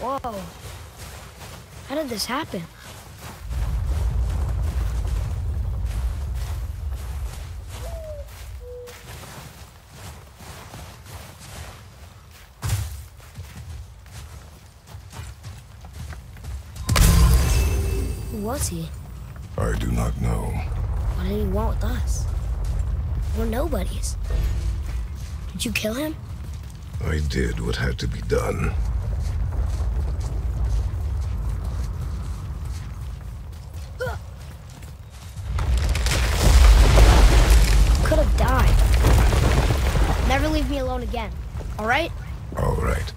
Whoa. How did this happen? Who was he? I do not know. What did he want with us? We're nobodies. Did you kill him? I did what had to be done. Could have died. Never leave me alone again, all right? All right.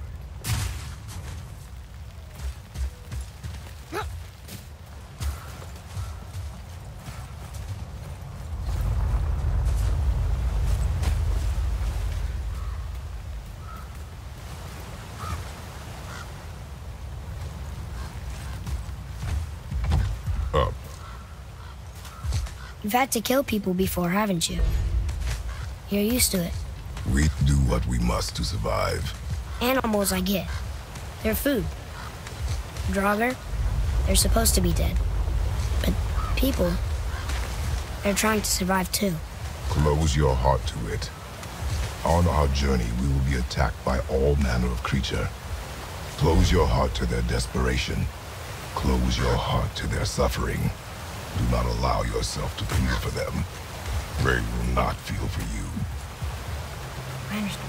Up. You've had to kill people before, haven't you? You're used to it. We do what we must to survive. Animals I get. They're food. Draugr, they're supposed to be dead. But people, they're trying to survive too. Close your heart to it. On our journey, we will be attacked by all manner of creature. Close your heart to their desperation. Close your heart to their suffering. Do not allow yourself to feel for them. They will not feel for you. I understand.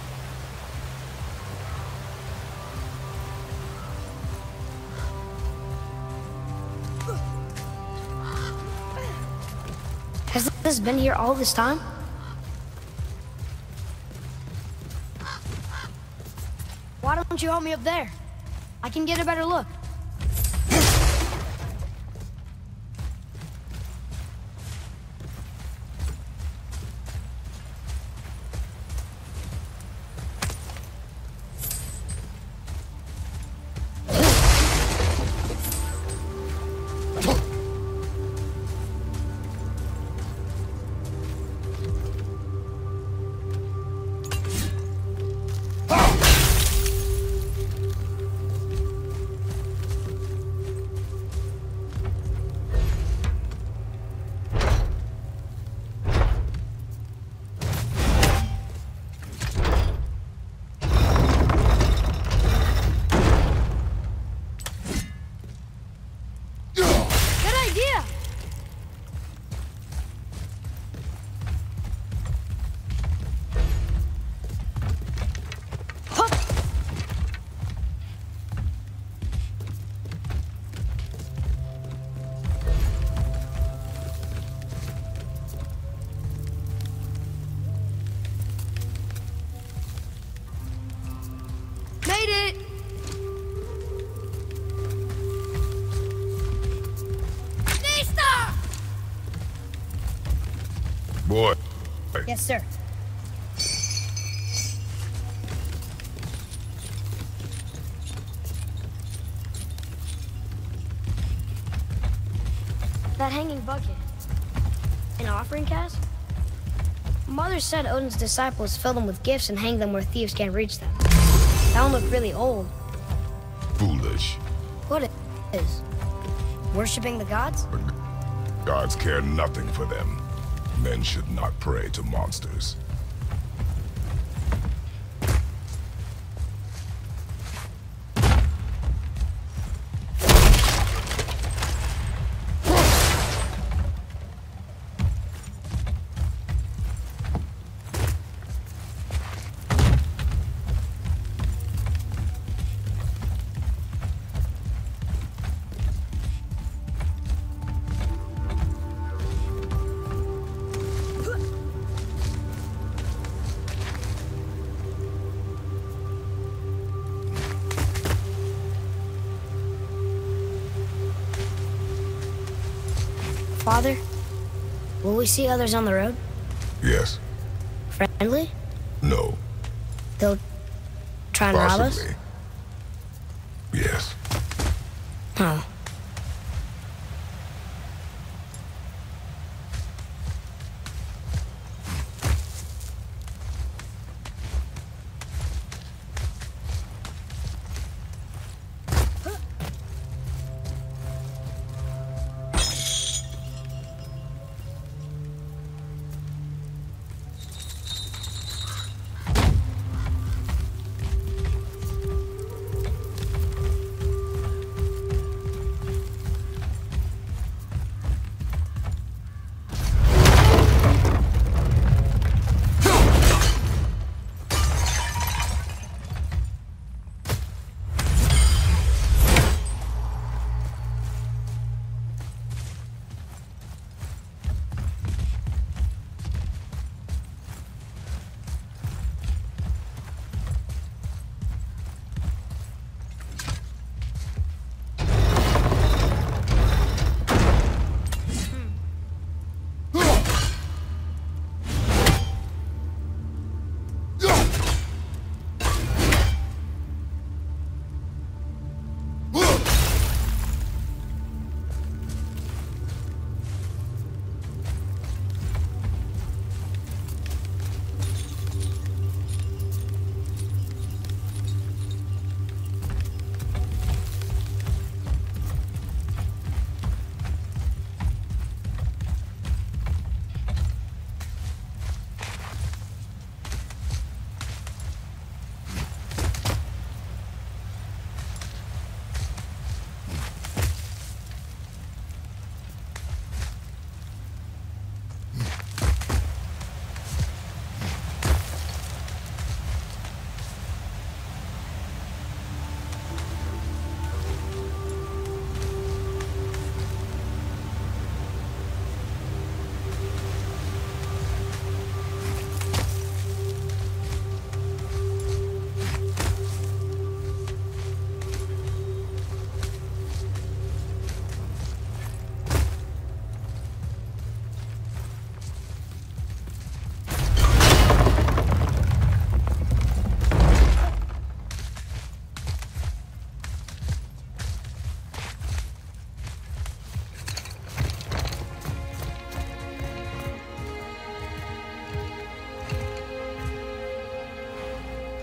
Has this been here all this time? Why don't you help me up there? I can get a better look. Boy. Yes, sir. That hanging bucket. An offering cask? Mother said Odin's disciples fill them with gifts and hang them where thieves can't reach them. That one looked really old. Foolish. What it is? Worshipping the gods? The gods care nothing for them. Men should not pray to monsters. Father, will we see others on the road? Yes. Friendly? No. They'll try and rob us? Possibly. Yes. Oh.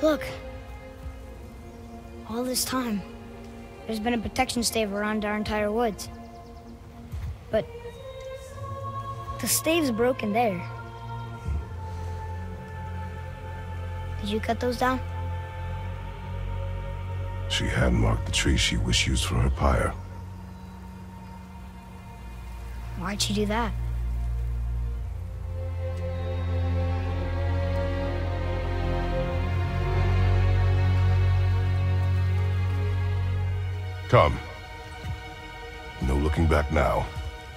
Look. All this time, there's been a protection stave around our entire woods. But the stave's broken there. Did you cut those down? She hand-marked the tree she wished used for her pyre. Why'd she do that? Come. No looking back now.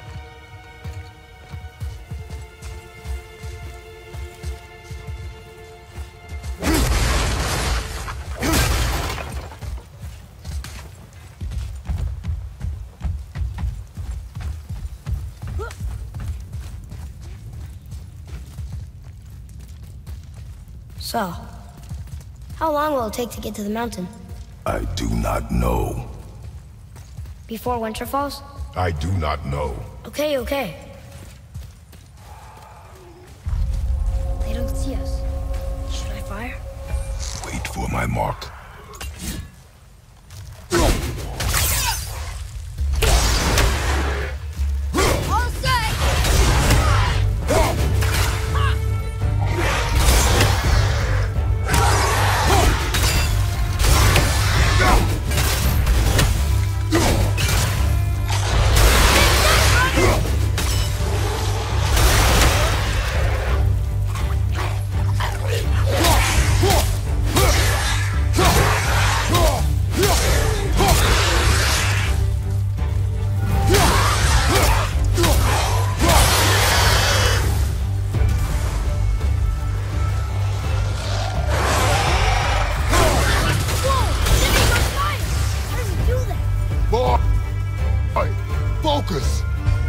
So, how long will it take to get to the mountain? I do not know. Before winter falls? I do not know. Okay. They don't see us. Should I fire? Wait for my mark. All set! Focus!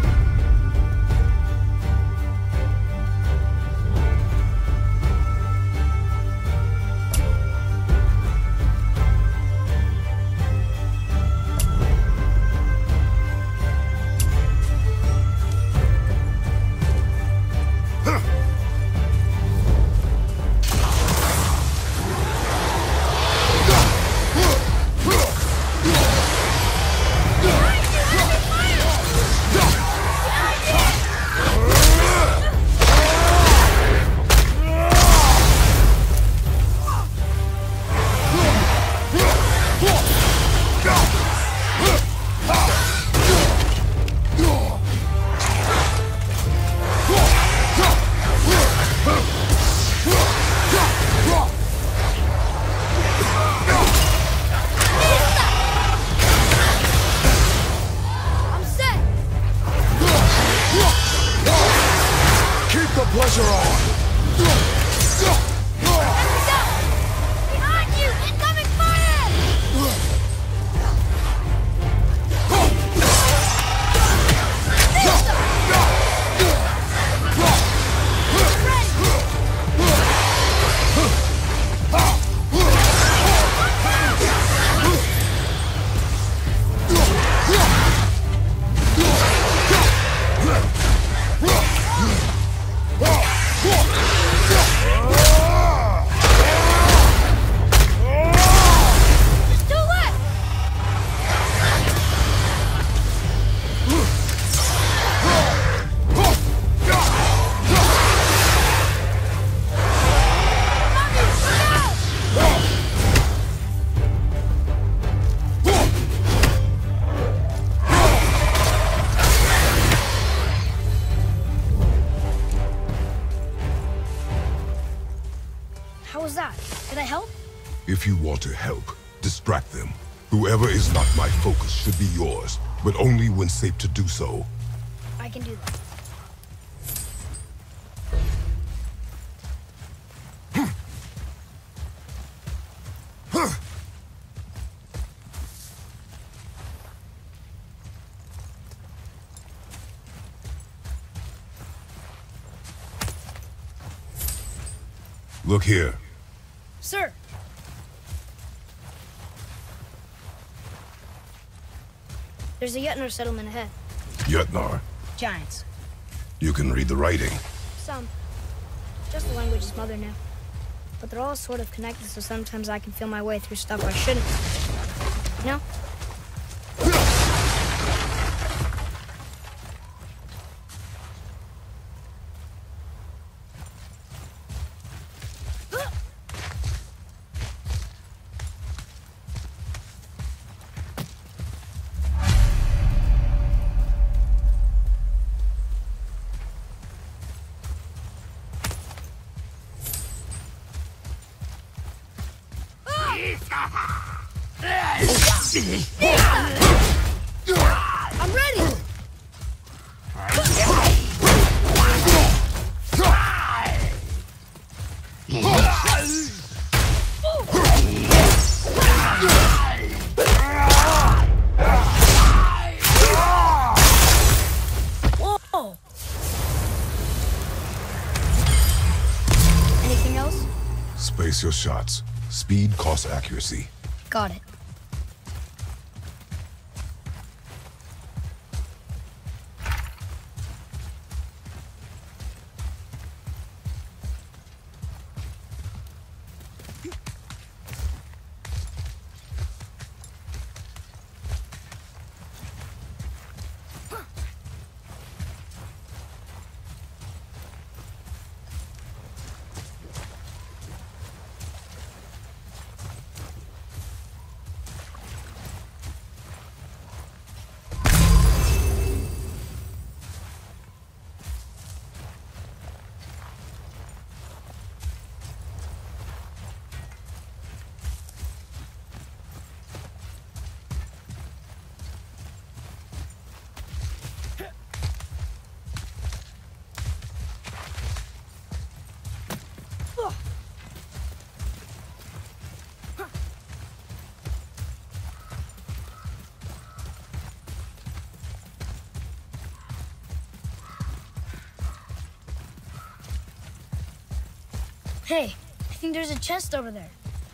If you want to help, distract them. Whoever is not my focus should be yours, but only when safe to do so. I can do that. Look here. Sir! There's a Jötnar settlement ahead. Jötnar? Giants. You can read the writing. Some. Just the language his mother knew. but they're all sort of connected, so sometimes I can feel my way through stuff I shouldn't. You know? I'm ready! Whoa! Anything else? Space your shots. Speed costs accuracy. Got it. Hey, I think there's a chest over there.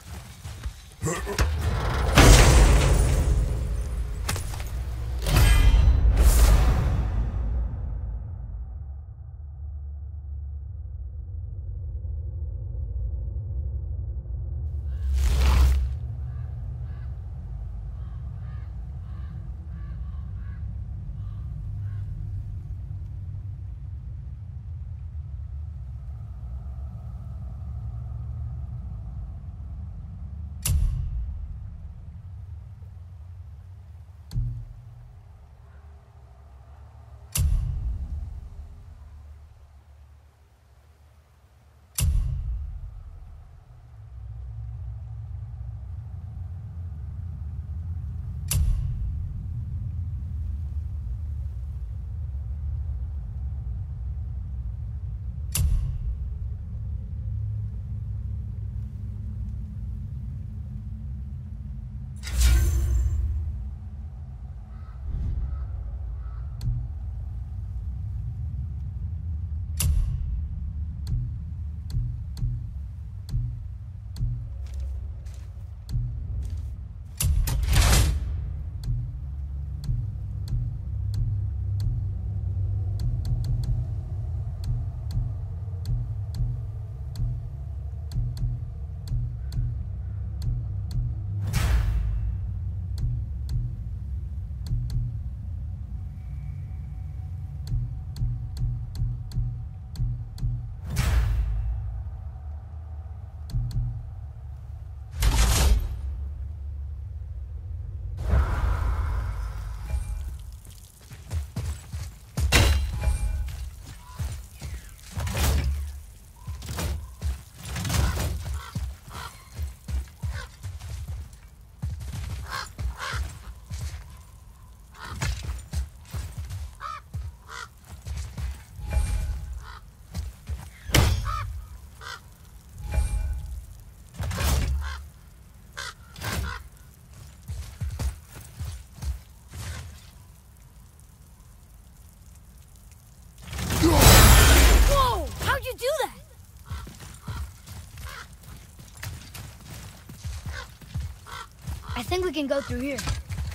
I think we can go through here.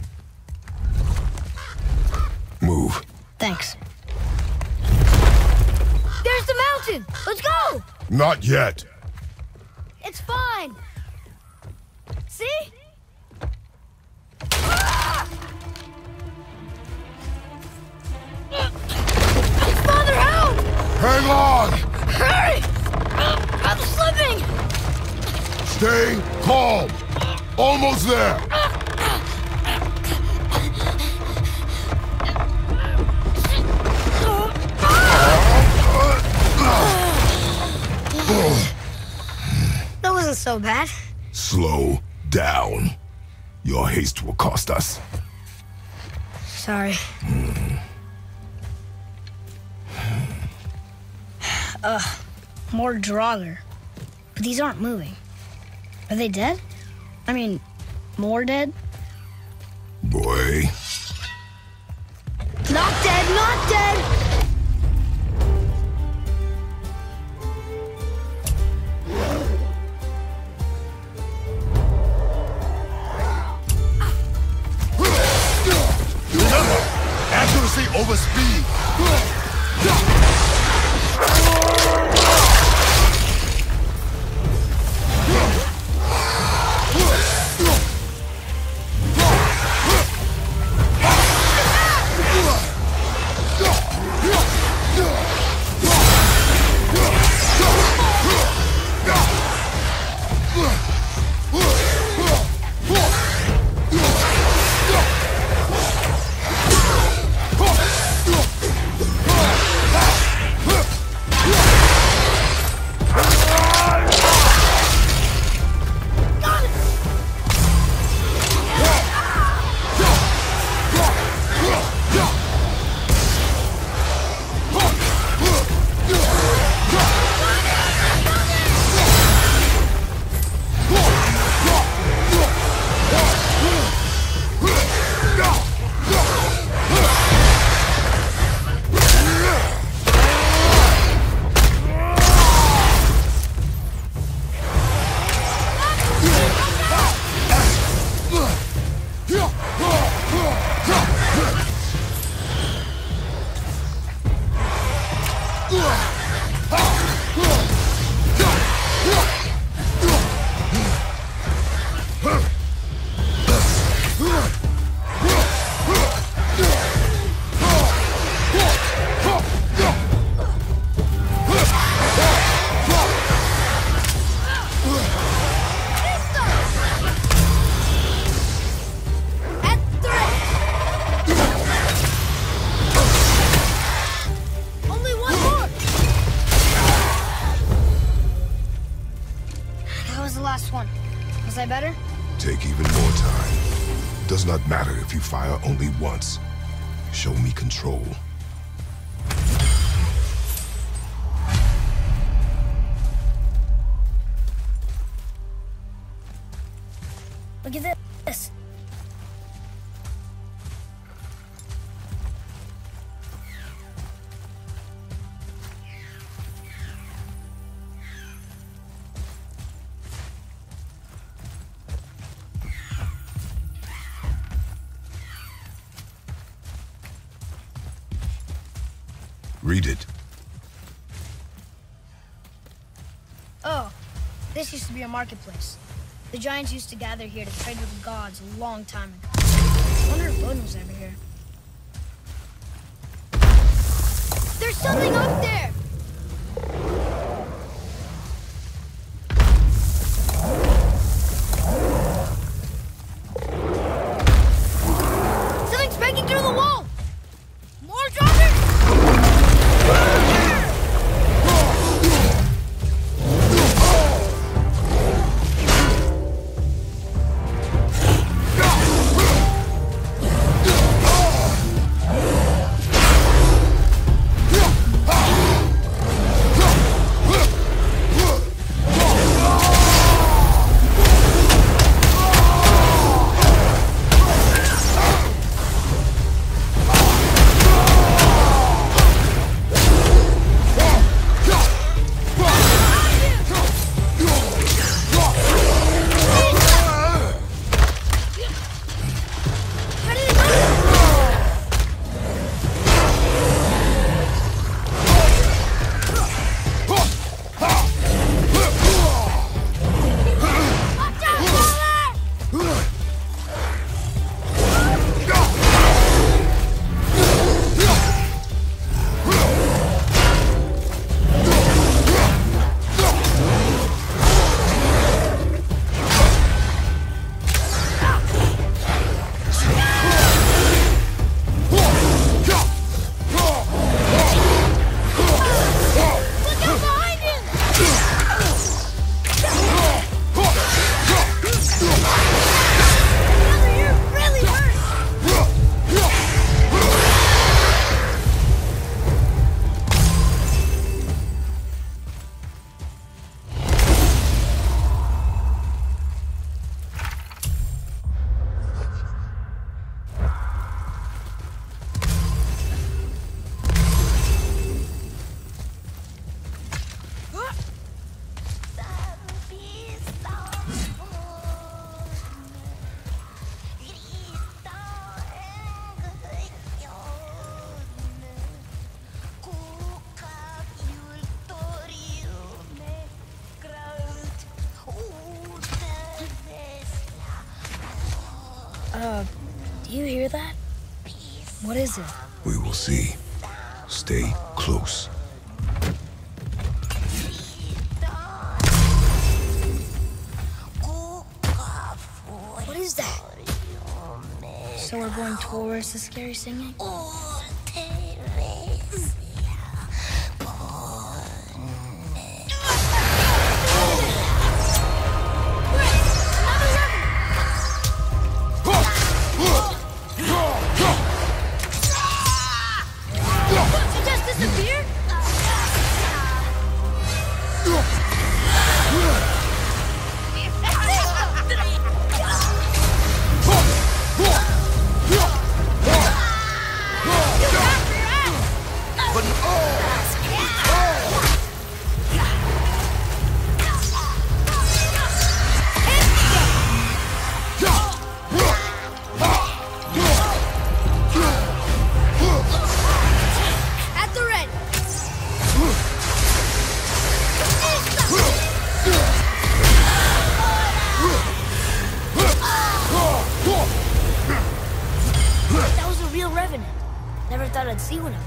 Move. Thanks. There's the mountain! Let's go! Not yet. It's It's fine. See? Ah! Father, help! Hang on! Hurry! I'm slipping! Stay calm! Almost there! That wasn't so bad. Slow down. Your haste will cost us. Sorry. More draugr. But these aren't moving. Are they dead? I mean, more dead? Boy. Not dead, not dead! Remember, accuracy over speed. Better? Take even more time. Does not matter if you fire only once. Show me control. Look at this. Read it. Oh, this used to be a marketplace. The giants used to gather here to trade with the gods a long time ago. I wonder if Odin was ever here. There's something up there! Something's breaking through the wall! More draugrs! Do you hear that? What is it? We will see. Stay close. What is that? So we're going towards the scary singing? Never thought I'd see one of them.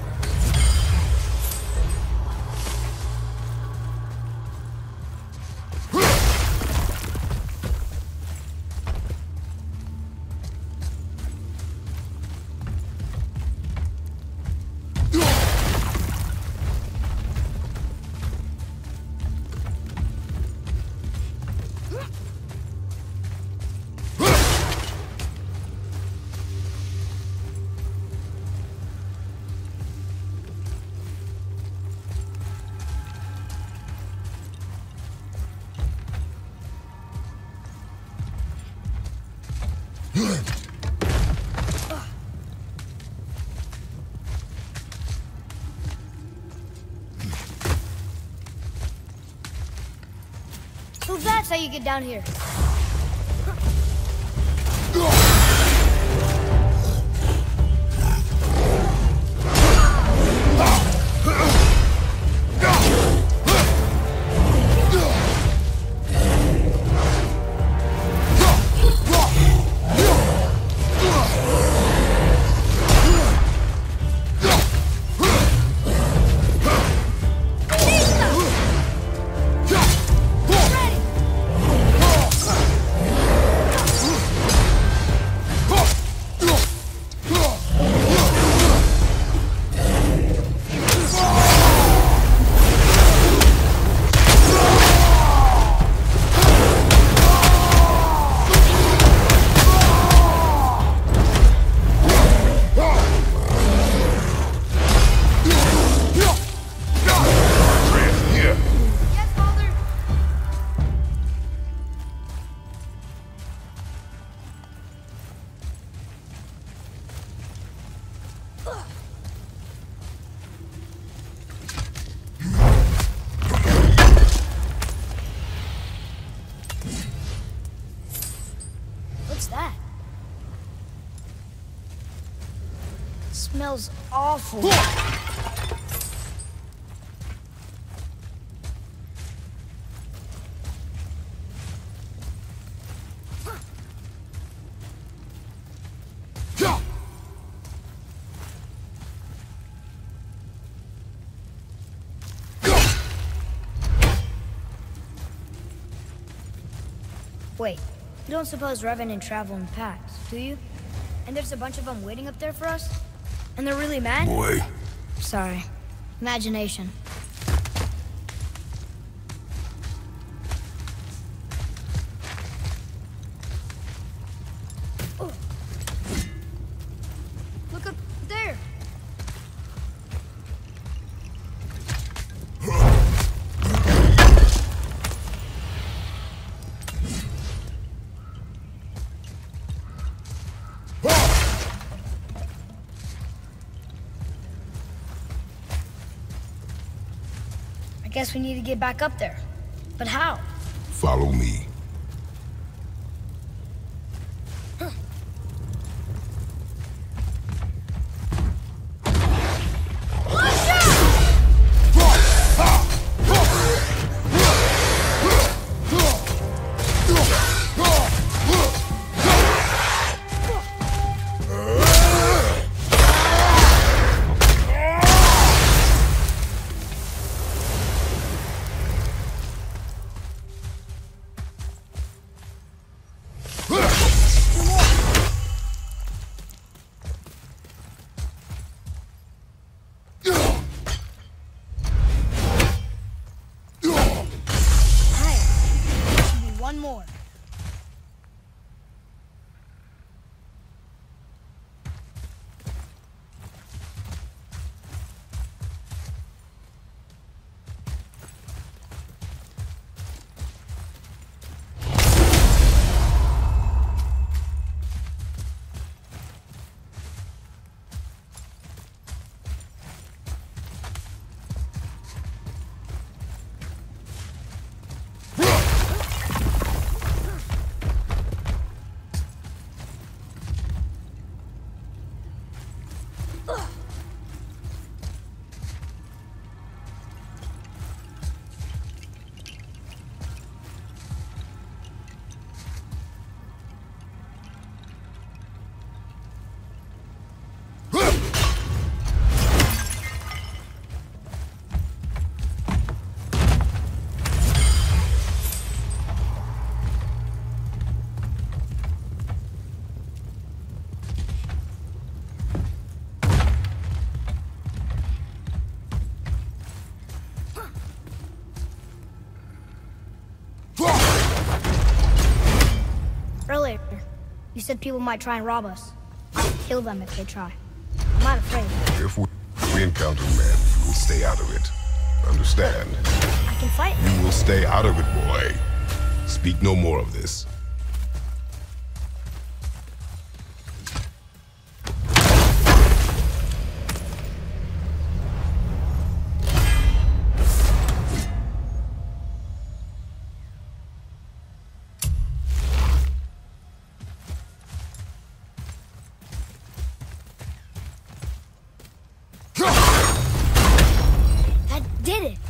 So that's how you get down here. What's that? It smells awful. Wait, you don't suppose revenants travel in packs, do you? And there's a bunch of them waiting up there for us? And they're really mad? Boy. Sorry. Imagination. Oh. Look up there! I guess we need to get back up there. But how? Follow me. more. Earlier, you said people might try and rob us. I'll kill them if they try. I'm not afraid. If we encounter men, you will stay out of it. Understand? I can fight. You will stay out of it, boy. Speak no more of this. Did it!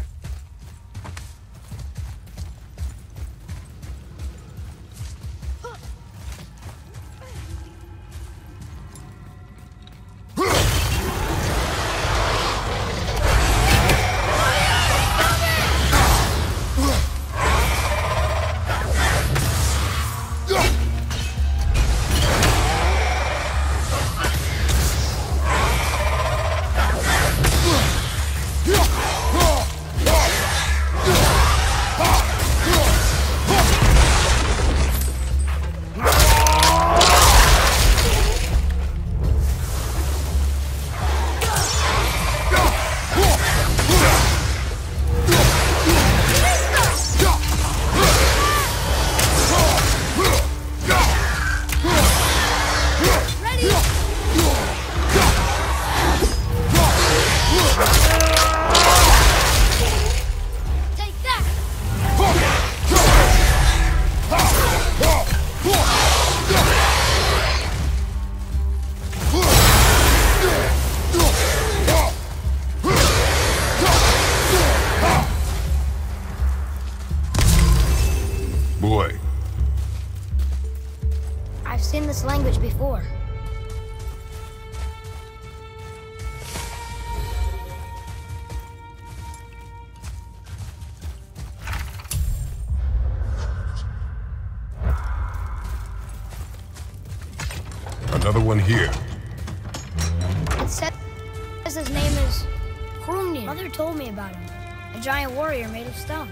Boy. I've seen this language before. Another one here. It says his name is Hrungnir. Mother told me about him. A giant warrior made of stone.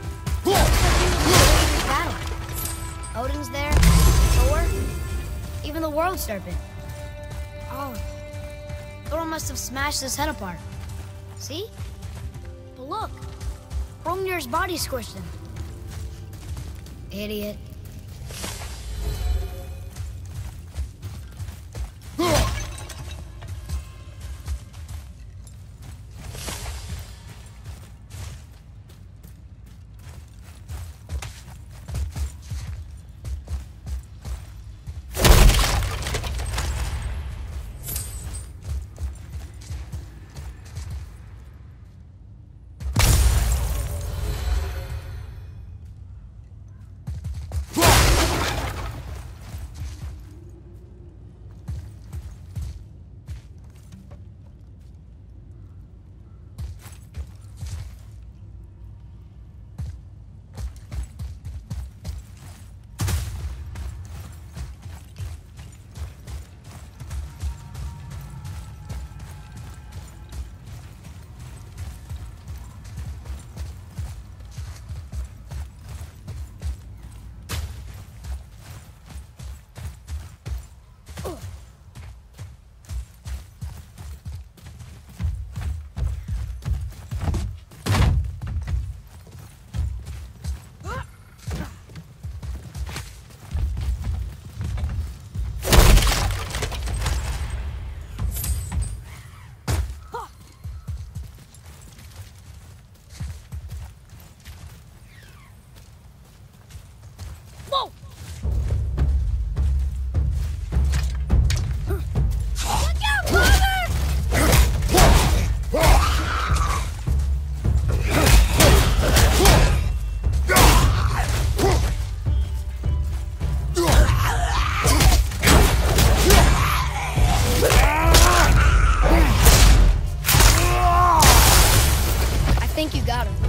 Battle. Odin's there, Thor, even the world serpent. Oh, Thor must have smashed his head apart. See? But look, Hrungnir's body squished him. Idiot. Whoa! I think you got him.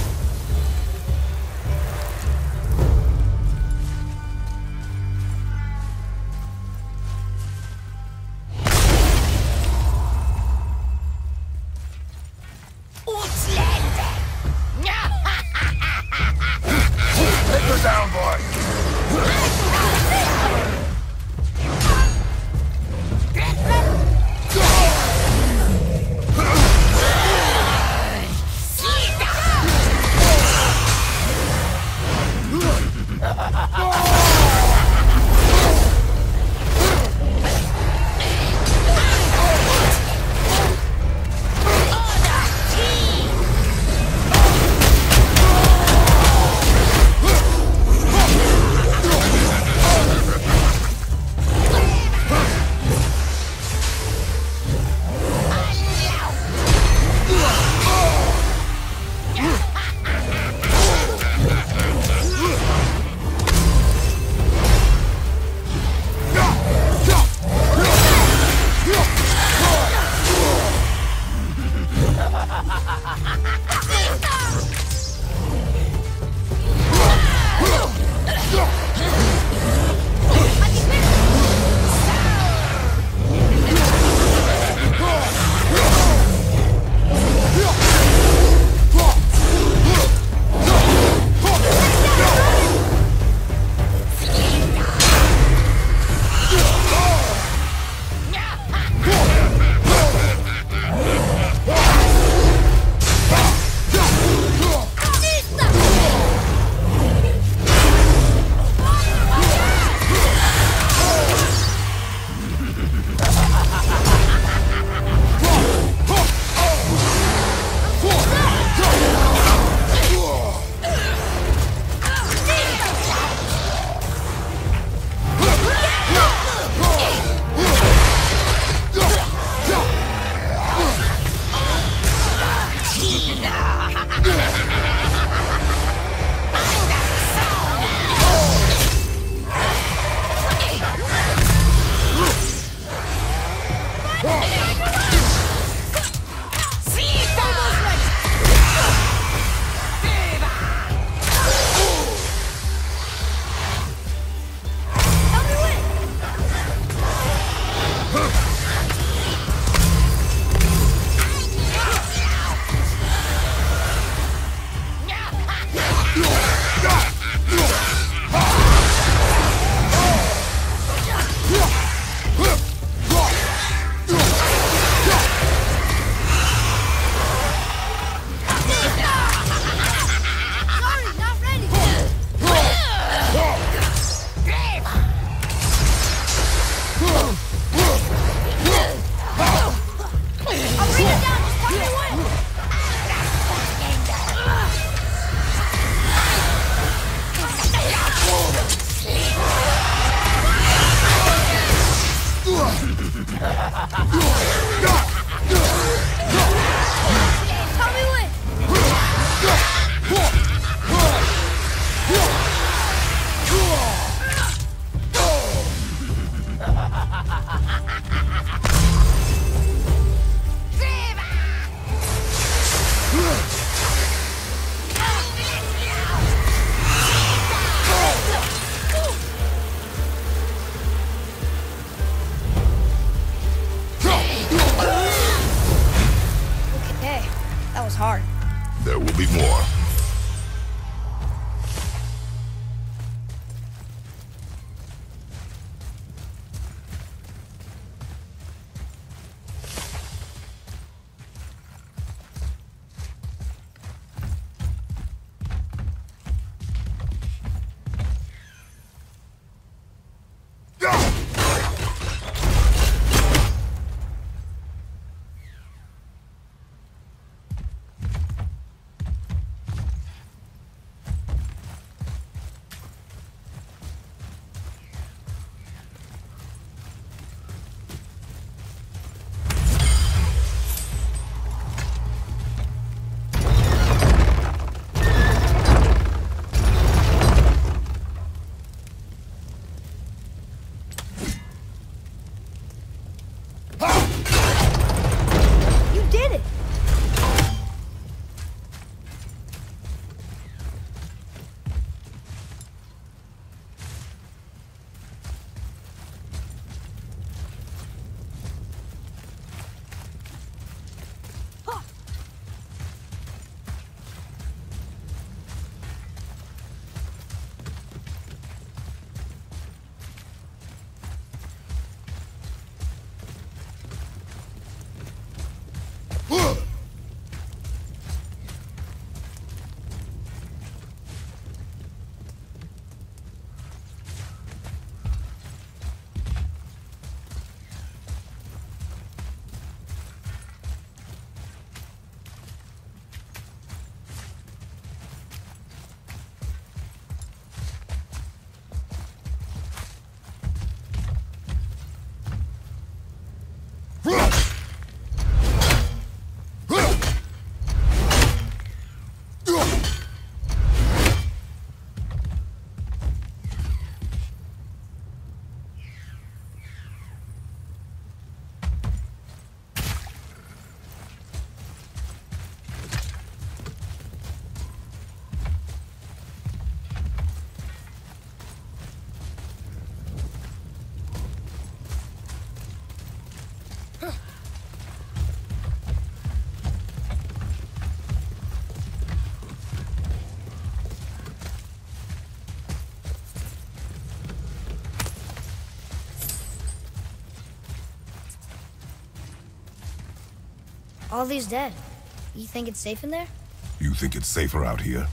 Take her down, boy! All these dead. You think it's safe in there? You think it's safer out here?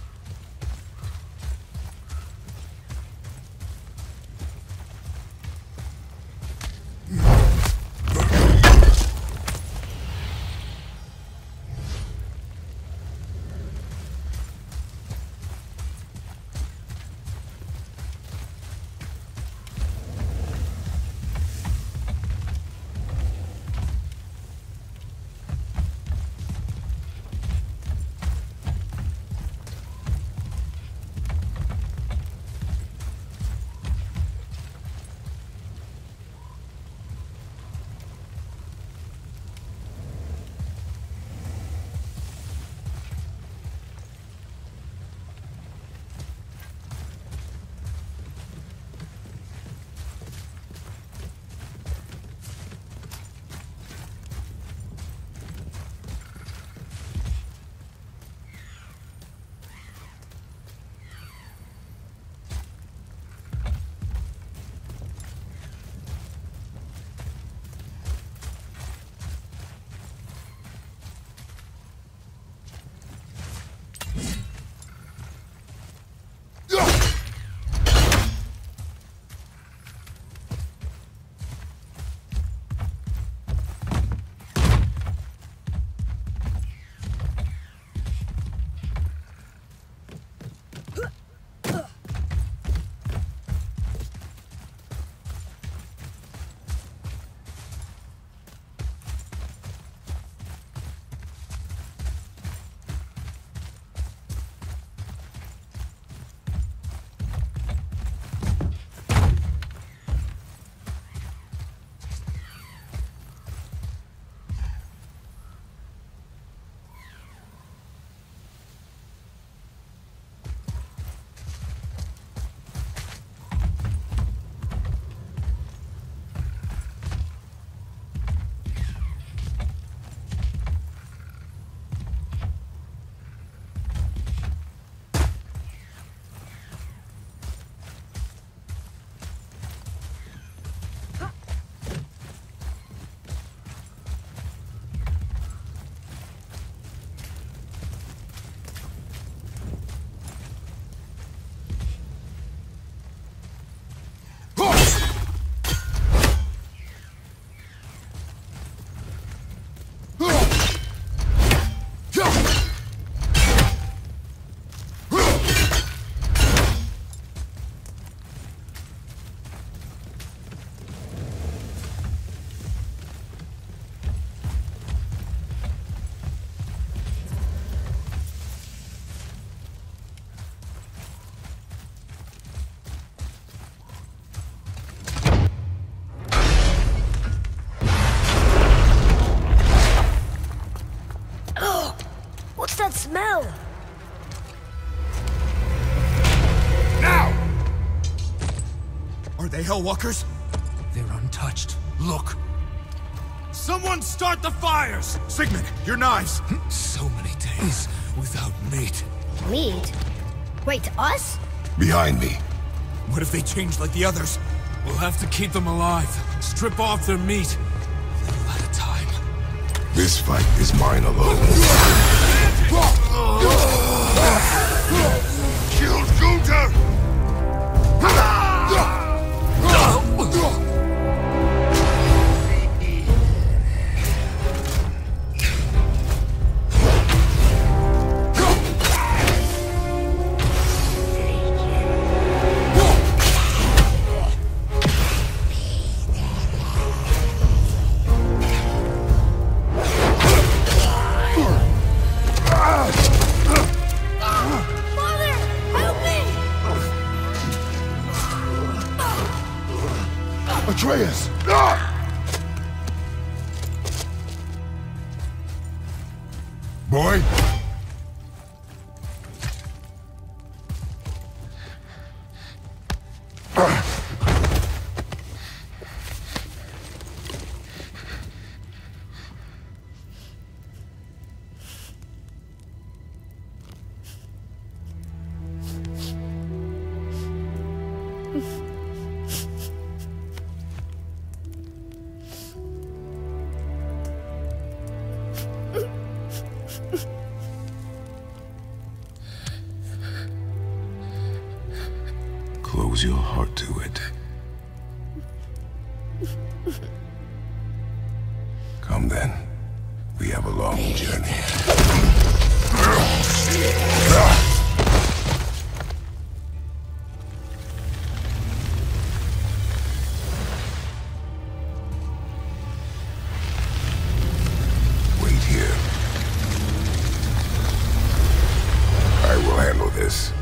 that smell? Now! Are they Hellwalkers? They're untouched. Look. Someone start the fires! Sigmund, your knives! So many days without meat. Meat? Wait, us? Behind me. What if they change like the others? We'll have to keep them alive. Strip off their meat. Little at a time. This fight is mine alone. Kill Gunther! Atreus! Boy? Close your heart to it. Come then. We have a long journey. Wait here. I will handle this.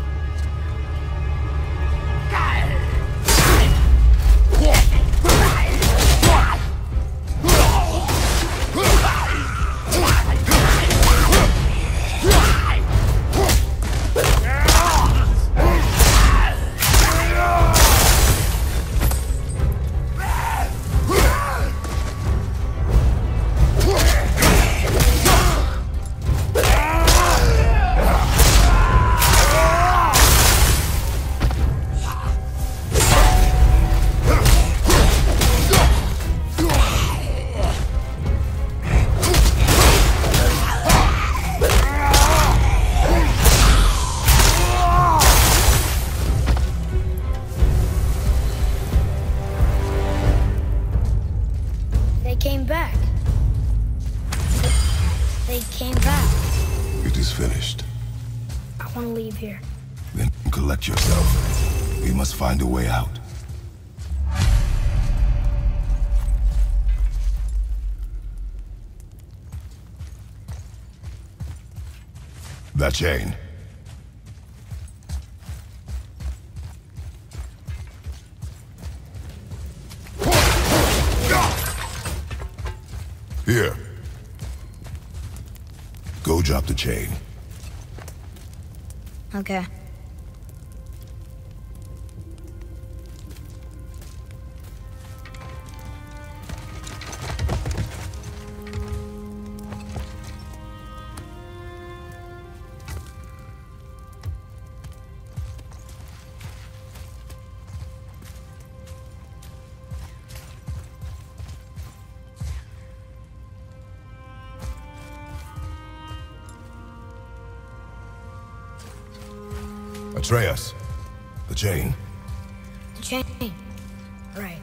Find a way out. That chain. Here. Go drop the chain. Okay. Atreus. The chain. The chain. Right.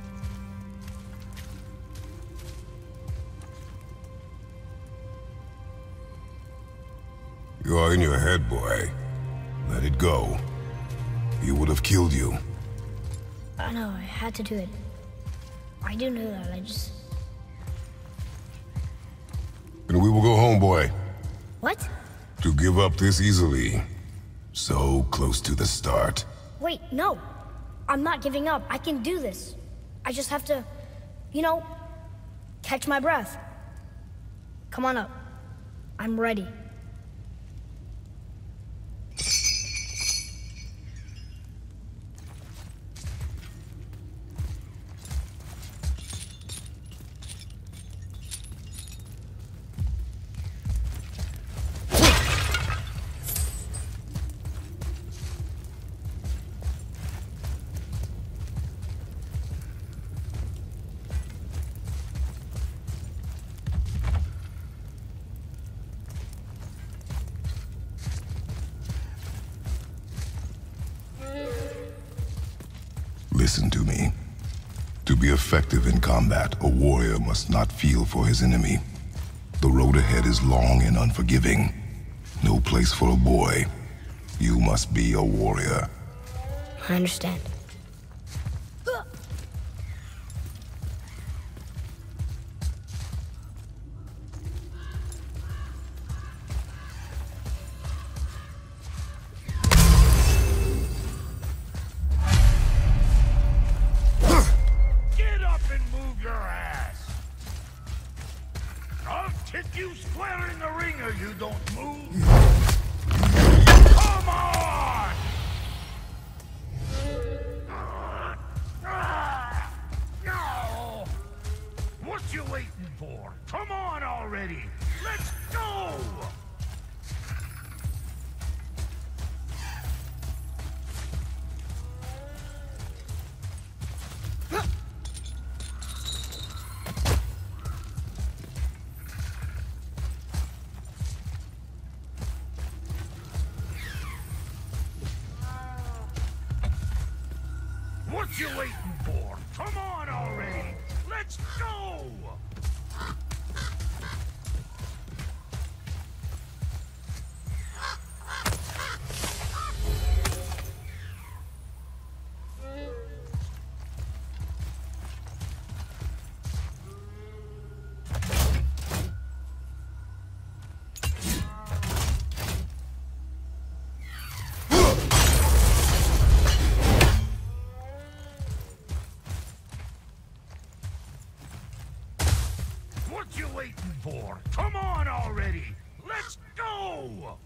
You are in your head, boy. Let it go. He would have killed you. I know, I had to do it. I do know that, I just... And we will go home, boy. What? To give up this easily. So close to the start. Wait, no. I'm not giving up. I can do this. I just have to, you know, catch my breath. Come on up. I'm ready. Listen to me. To be effective in combat, a warrior must not feel for his enemy. The road ahead is long and unforgiving. No place for a boy. You must be a warrior. I understand. What you waiting for? Come on already! Let's go! What you waiting for? Come on already! Let's go!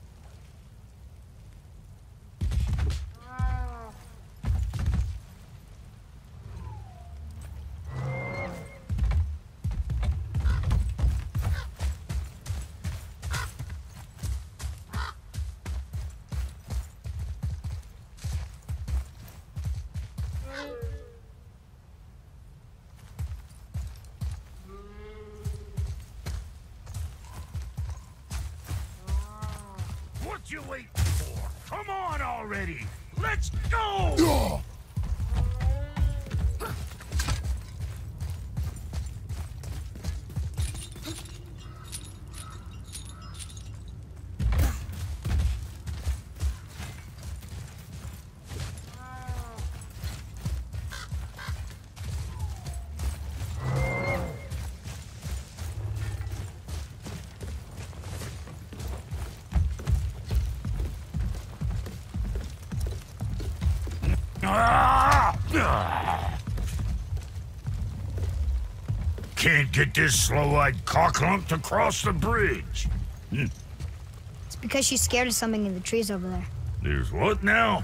What you waiting for? Come on already! Let's go! Can't get this slow-eyed cocklump to cross the bridge. It's because she's scared of something in the trees over there. There's what now?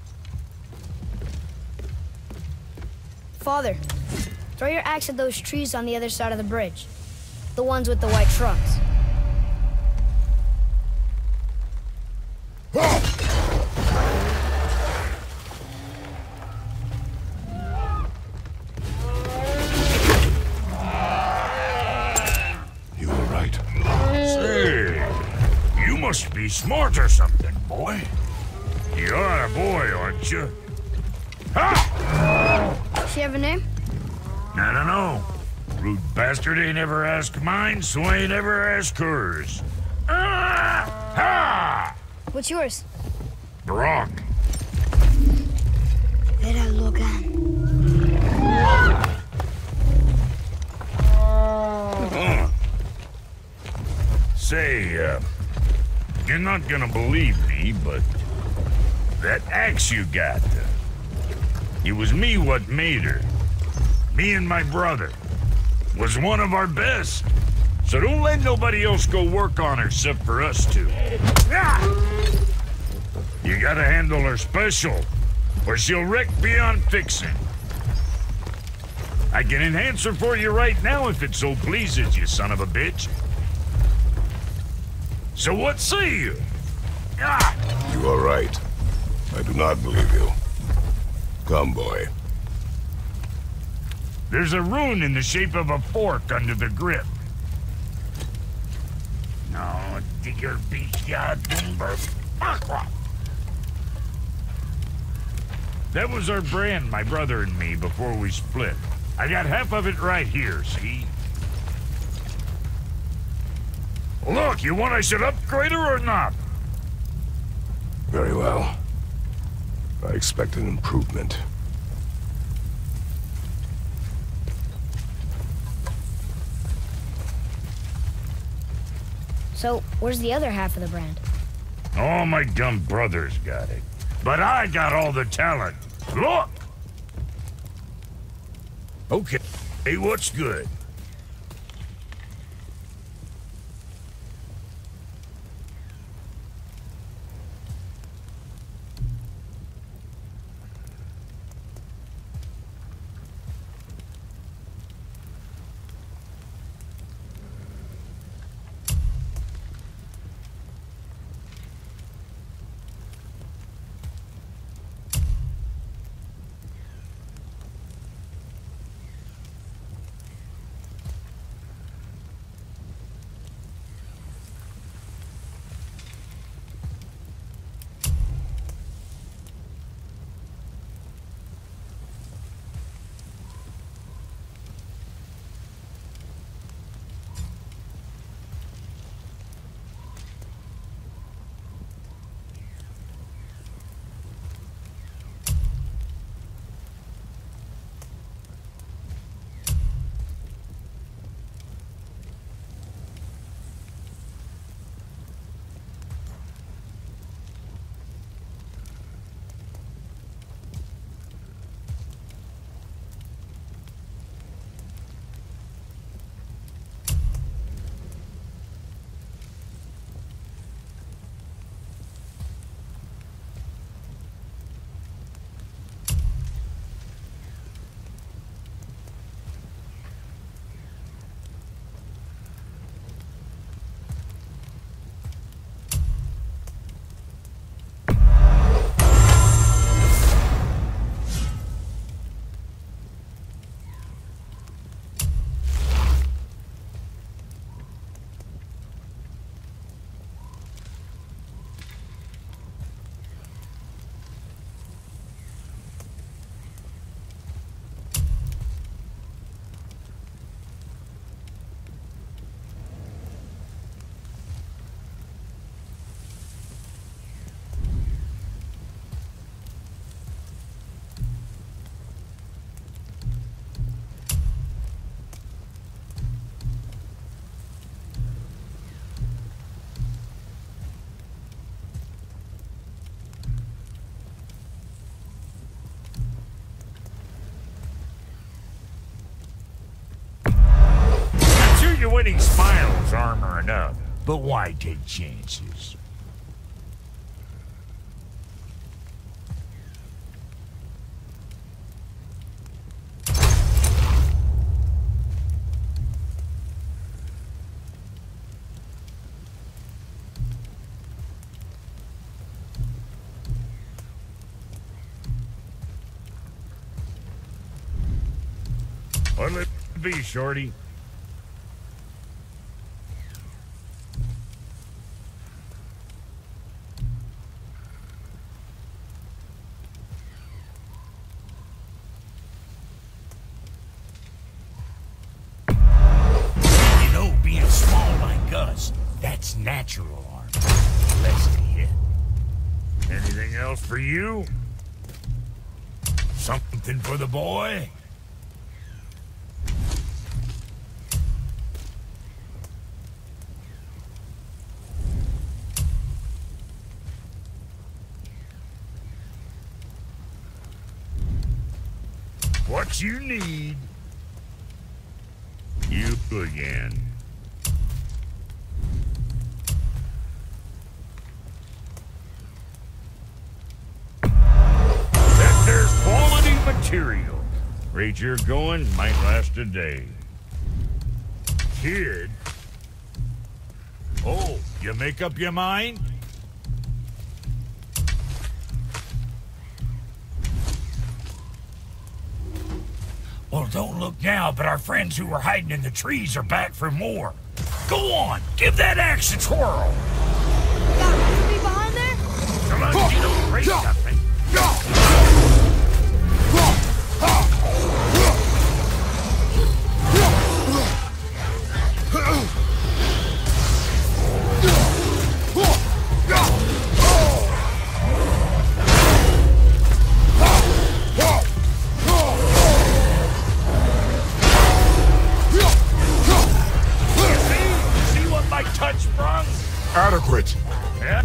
Father, throw your axe at those trees on the other side of the bridge. The ones with the white trunks. Must be smart or something, boy. You are a boy, aren't you? Ha! Does she have a name? I don't know. Rude bastard ain't ever asked mine, so I ain't ever asked hers. Ha! What's yours? Brock. Vera Logan. Say, you're not gonna believe me, but that axe you got, it was me what made her. Me and my brother. Was one of our best. So don't let nobody else go work on her except for us two. You gotta handle her special, or she'll wreck beyond fixing. I can enhance her for you right now if it so pleases you, son of a bitch. So what say you? You are right. I do not believe you. Come, boy. There's a rune in the shape of a fork under the grip. No, digger beach ya dumber. That was our brand, my brother and me, before we split. I got half of it right here, see? Look, you want I should upgrade her or not? Very well. I expect an improvement. So, where's the other half of the brand? All my dumb brothers got it. But I got all the talent. Look! Okay, hey, what's good? 20 smiles armor enough, but why take chances? What'll it be, shorty? You know, being small like us, that's natural armor. Less to hit. Anything else for you? Something for the boy? What you need, you again. That there's quality material. Rate you're going might last a day. Kid. Oh, you make up your mind? Well, don't look now, but our friends who were hiding in the trees are back for more. Go on, give that axe a twirl. Got Ruby behind there? So long as you don't break something. Adequate. Yeah?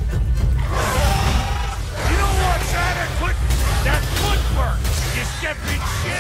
You know what's adequate? That footwork, you stepping shit.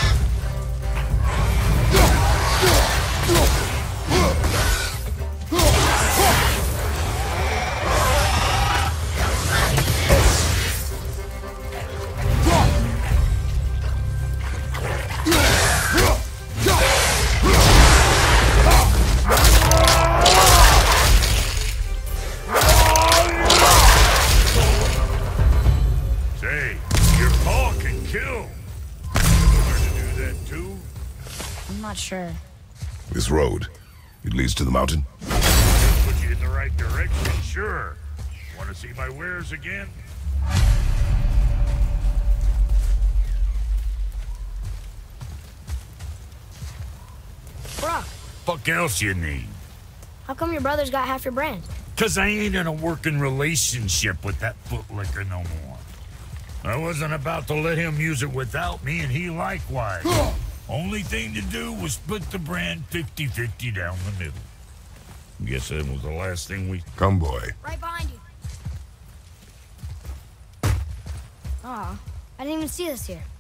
Not sure. This road, it leads to the mountain? Put you in the right direction, sure. Want to see my wares again? Brock, Fuck else you need? how come your brother's got half your brand? 'Cause I ain't in a working relationship with that footlicker no more. I wasn't about to let him use it without me, and he likewise. Only thing to do was split the brand 50-50 down the middle. Guess that was the last thing we... Come, boy. Right behind you. Aw, I didn't even see this here.